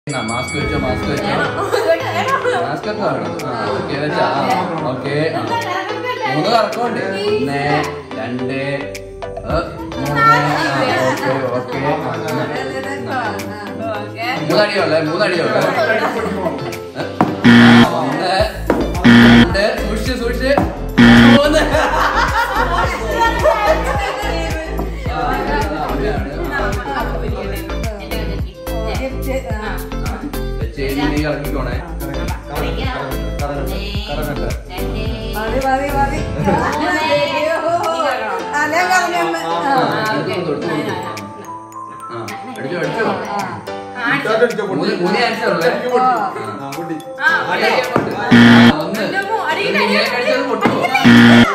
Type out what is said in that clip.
Mask വെച്ചോ mask വെച്ചോ mask ഒക്കെ വേണം. ഓക്കെ വെച്ചാ ഓക്കെ. 3 കറക്കമുണ്ട്. 1 2 3. ഓക്കെ 3 അടിയുള്ളേ 3 അടിയുള്ളേ. 1 2 സൂക്ഷിച്ച് സൂക്ഷിച്ച് 3. ഇറക്കിക്കോണേ. ഒന്ന്